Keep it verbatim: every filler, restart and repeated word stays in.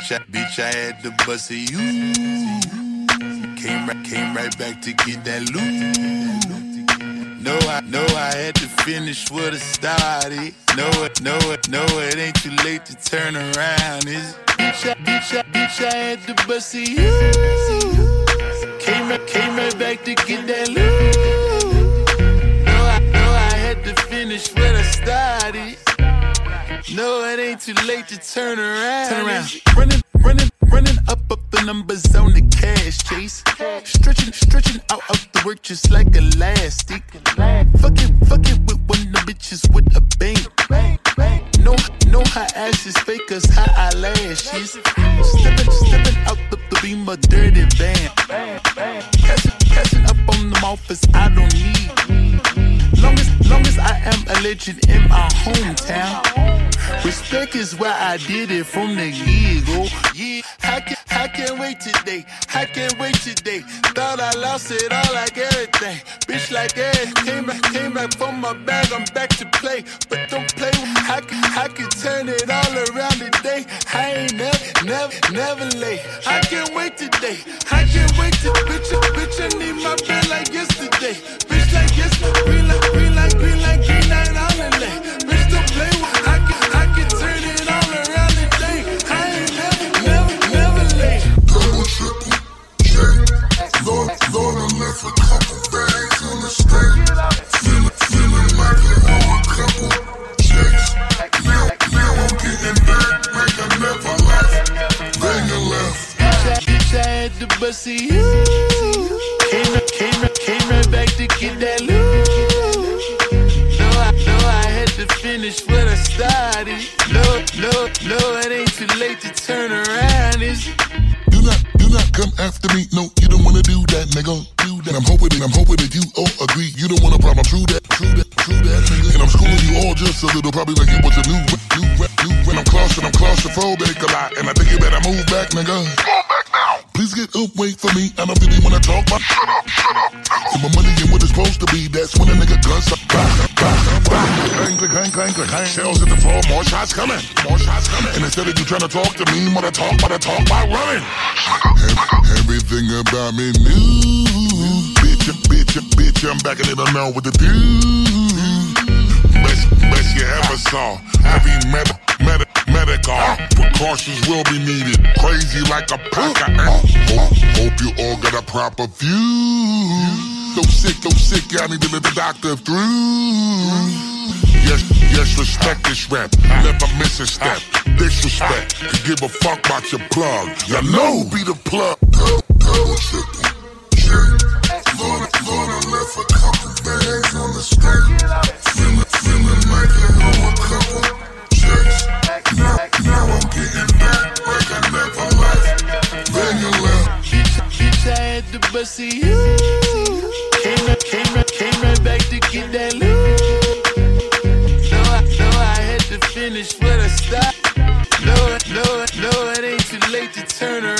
Bitch, I, bitch, I had to bust it, you. Came right, came right back to get that loot. No, I, no, I had to finish what I started. No, it, no, it, no, it ain't too late to turn around, is it? Bitch, I, bitch, I, bitch, I had to bust it, you. Came right, came right back to get that loot. No, I, no, I had to finish what I started. No, it ain't too late to turn around. Turn around. Running, running, running up, up the numbers on the cash chase. Stretching, stretching out, out the work just like elastic. Fucking, fucking with one of the bitches with a bang. No, no, her ass is fake, cause her eyelashes. Stepping, stepping out the, the beam of dirty van. Catching, catching up on them offers I don't need. Long as, long as I am a legend in my hometown. Respect is why I did it from the get-go. Yeah, I can't, I can't wait today. I can't wait today. Thought I lost it all like everything. Bitch like everything. Came back, came back from my bag. I'm back to play, but don't play. I can, I can turn it all around today. I ain't never, never, never late. I can't wait today. I can't wait to bitch, bitch. I need my bed like yesterday. Bitch like yesterday. Green like, green like, green like, green like holiday. Bitch don't play with. I can, I can turn it all around today. I ain't never, never, never late. Double, triple, check. Lord, Lord, I left a couple bags on the street. Feeling, feeling like I owe a couple checks. Now, now I'm getting back like I never left. Then you left. Bitch, I, bitch, I had to bust it, you. Came, came, came right back to get that loot. No, I, no, I had to finish what I started. No, no, no, it ain't too late to turn around, is it? Do not, do not come after me. No, you don't wanna do that, nigga. Do that. And I'm hoping, and I'm hoping that you all agree. You don't want a problem. True that, true that, true that, nigga. And I'm schooling you all just a little, probably like it was a new, new, new. When I'm claustrophobic, I'm claustrophobic a lot, and I think you better move back, nigga. Move back now. Please get up, wait for me. I don't really wanna talk, but shut up, shut up. And my money ain't what it's supposed to be. That's when a nigga guns up. Clang, clang, clang, clang, clang. Shells at the floor, more shots coming, more shots coming. And instead of you trying to talk to me, wanna talk, wanna talk by running. Everything about me new. Bitch, bitch, bitch, I'm backing it up now with the dude. Best, best you ever saw. Heavy metal, metal, medical. Precautions will be needed. Crazy like a pack of ants. Hope, hope you all got a proper view. So sick, so sick, I need to let the doctor through. Yes, yes, respect this rap. Never miss a step. Disrespect. Could give a fuck about your plug. You know, be the plug. Double, triple, check. Lord, Lord, I left a couple bags on the street. Feeling, feeling like I owe a couple checks. Now, now I'm getting back like I never left. Then you left. Bitch, bitch, I had to bust it, you. Came right, came right, came right back to get that loot. No, I, no, I had to finish what I started. No, no, no, it ain't too late to turn around.